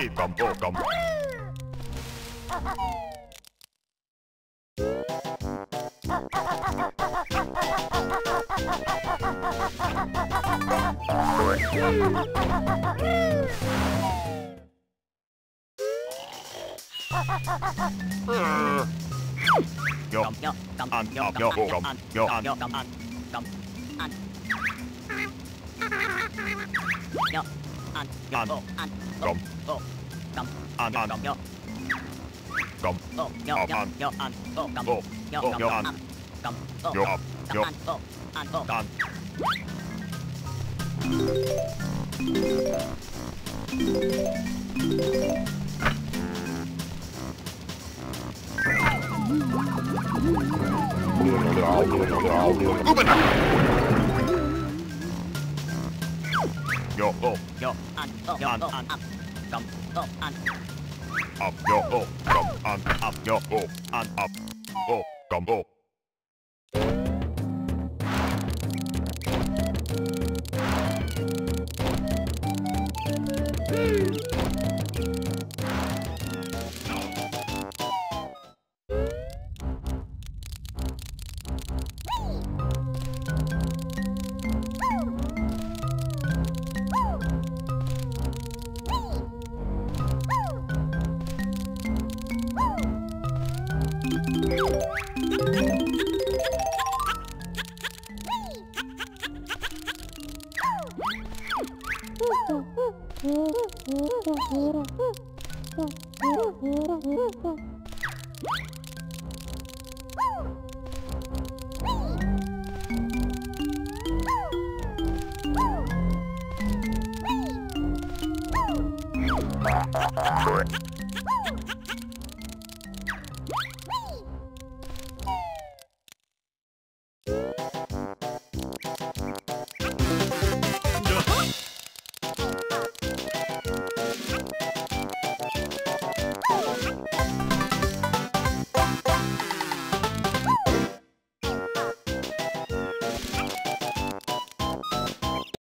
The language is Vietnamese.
cầm ô cầm. Vô ăn vô cầm vô ăn vô cầm ăn cầm ăn vô ăn ăn cầm ô cầm ăn ăn vô cầm ô vô ăn vô ăn ô cầm ô vô ăn cầm ô vô ăn ô ăn ô ăn. Open up. Yo oh yo ăn yo ăn cầm oh ăn up yo oh cầm ăn up yo oh ăn up oh cầm oh. Correct.